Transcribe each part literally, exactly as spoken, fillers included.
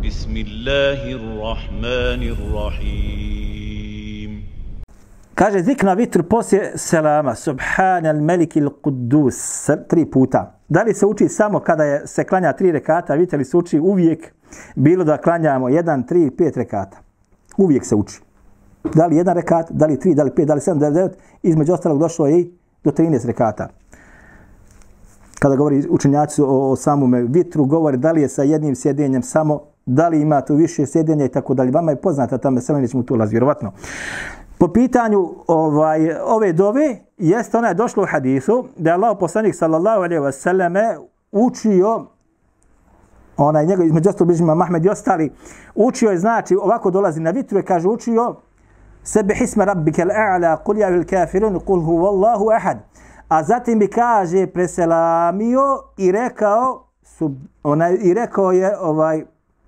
Bismillahirrahmanirrahim. Kaže zikr na vitr poslije selama. Subhanal melikil kudus. Tri puta. Da li se uči samo kada je, se klanja tri rekata, vitr li se uči uvijek, bilo da klanjamo jedan, tri, pet rekata. Uvijek se uči. Da li jedan rekat, da li tri, da li pet, da li sedam, da li devet, između ostalog došlo je i do trinaest rekata. Kada govori učenjaci o, o samome vitru, govori da li je sa jednim sjedenjem samo, da li ima tu više sjedenja i tako dalje. Vama je poznata ta mesela, nećemo tu ulaziti, vjerovatno. Po pitanju ovaj, ove dove, jeste ona je došla u hadisu, da je Allah poslanik sallallahu alejhi ve selleme učio, onaj njegov, između ostalog bližnjima Mahmed i ostali, učio je, znači, ovako dolazi na vitru i kaže učio, Sebih isme rabbikel a'la, kul ja vil kafirun, kul huvallahu ahad. A zatim bi kaže preselamio i rekao, sub, onaj, i rekao je ovaj,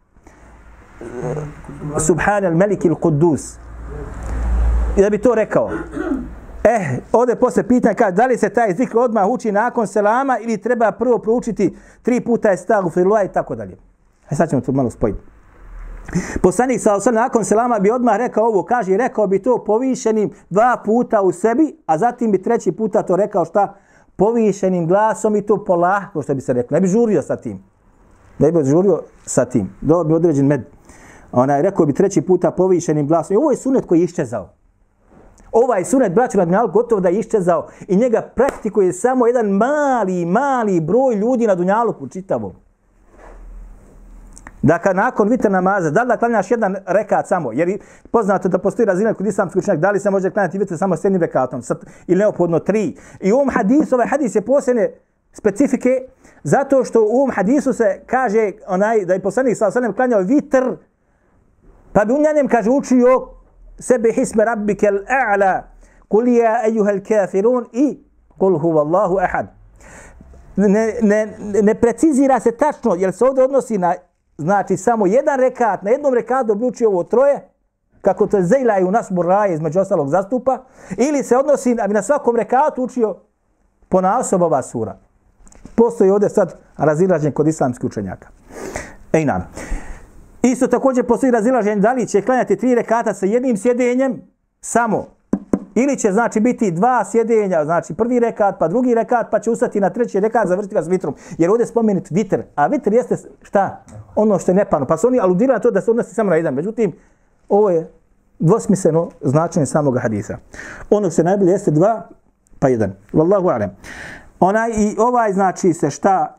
Subhanal melikil kudus. I da bi to rekao. Eh, ovdje posle pitanja kaže da li se taj zikr odmah uči nakon selama ili treba prvo proučiti tri puta estagfirullah i tako dalje. E sad ćemo to malo spojiti. Poslanik sallallahu alejhi ve sellem nakon selama bi odmah rekao ovo, kaže i rekao bi to povišenim dva puta u sebi, a zatim bi treći puta to rekao šta? Povišenim glasom i to polako, što bi se reklo. Ne bi žurio sa tim. Ne bi žurio sa tim. Dobro bi određen med. Onaj rekao bi treći puta povišenim glasom. I ovo je sunet koji je iščezao. Ovaj sunet, braćo, na dunjaluku gotovo da je iščezao i njega praktikuje samo jedan mali, mali broj ljudi na dunjaluku čitavom. Dakle, nakon vitr namaza, da li da klanjaš jedan rekat samo, jer poznato da postoji razina kod islamskih učenjaka, da li se može klanjati vitr samo s jednim rekatom, ili neophodno tri. I u ovom hadisu, ovaj hadis je posebne specifike, zato što u ovom hadisu se kaže onaj, da je poslanik sallallahu alejhi ve sellem klanjao vitr, pa bi u njem, kaže, učio Sebih isme rabbikel a'la, kul ja ejuhel kafirun i kul huvallahu ahad. Ne, ne, ne precizira se tačno, jer se ovdje odnosi na, znači, samo jedan rekat, na jednom rekatu bi učio ovo troje, kako to je Zejla i u nas Muraje između ostalog zastupa, ili se odnosi da bi na svakom rekatu učio ponaosob ova sura. Postoji ovdje sad razilaženje kod islamskih učenjaka. Ej nam. Isto također postoji razilaženje da li će klanjati tri rekata sa jednim sjedenjem samo, ili će, znači, biti dva sjedenja, znači prvi rekat pa drugi rekat pa će ustati na treći rekat, završiti ga s vitrom. Jer ovdje je spomenut vitr, a vitr jeste šta? Ono što je nepano. Pa su oni aludirali na to da se odnosi samo na jedan. Međutim, ovo je dvosmisleno značenje samog hadisa. Ono što najbolje jeste dva pa jedan. Wallahu a'lam. Onaj i ovaj, znači, se šta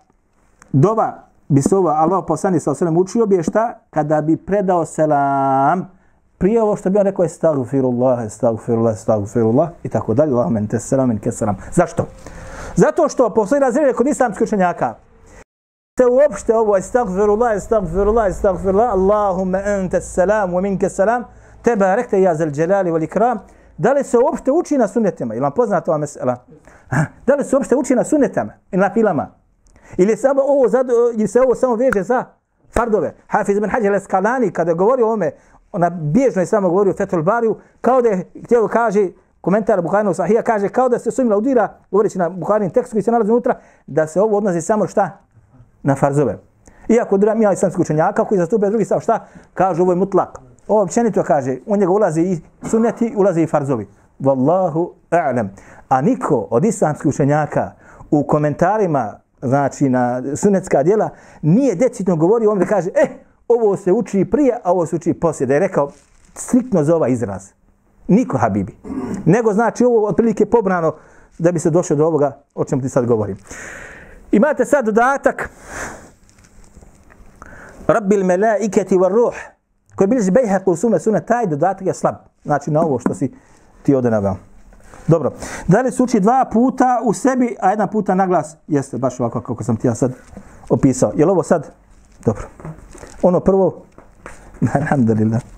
dova bi se ova Allah poslanik sallallahu alejhi ve sellem učio bi je šta? Kada bi predao selam, prije ovo što bi on rekao estagfirullah, estagfirullah, estagfirullah i tako dalje. Allahumma entes selam minke selam. Zašto? Zato što postoji razredje kod islamskih učenjaka. Se uopšte ovo estagfirullah, estagfirullah, estagfirullah, Allahumma entes selam wa minke selam, tebarekte ja zal dželali wal ikram. Da li se uopšte uči na sunnetima? Ili vam poznata ova mesela? Da li se uopšte uči na sunnetama i na filama? Ili samo ovo, ili se ovo samo veže za fardove? Hafiz ibn Hajar al-Asqalani kada govori o ome, ona bježno je samo govorio o Fethul Bariju, kao da je htio kaže, komentar Buharinog Sahija kaže, kao da se svojim laudira, govoreći na Buharinim tekstu koji se nalazi unutra, da se ovo odnosi samo šta? Na farzove. Iako mi imali islamskih učenjaka koji zastupaju drugi stav, šta? Kažu ovo je mutlak. Ovo općenito kaže, u njega ulazi i sunneti, ulazi i farzovi. Wallahu a'lam. A niko od islamskih učenjaka u komentarima, znači na sunnetska djela, nije decidno govorio on da kaže, eh, ovo se uči prije, a ovo se uči poslije. Da je rekao striktno za ovaj izraz. Niko, habibi. Nego znači ovo otprilike pobrano da bi se došlo do ovoga o čemu ti sad govorim. Imate sad dodatak Rabbil melaiketi var ruh koji bilježi Bejhaqi u sume sunet, taj dodatak je slab. Znači na ovo što si ti ovdje naveo. Dobro. Da li se uči dva puta u sebi, a jedan puta na glas? Jeste, baš ovako kako sam ti ja sad opisao. Je li ovo sad? Dobro. Ono prvo, alhamdulillah.